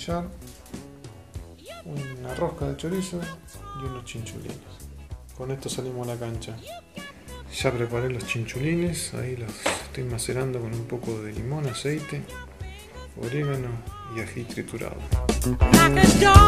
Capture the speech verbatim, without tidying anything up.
aprovechar una rosca de chorizo y unos chinchulines. Con esto salimos a la cancha. Ya preparé los chinchulines, ahí los estoy macerando con un poco de limón, aceite, orégano y ají triturado.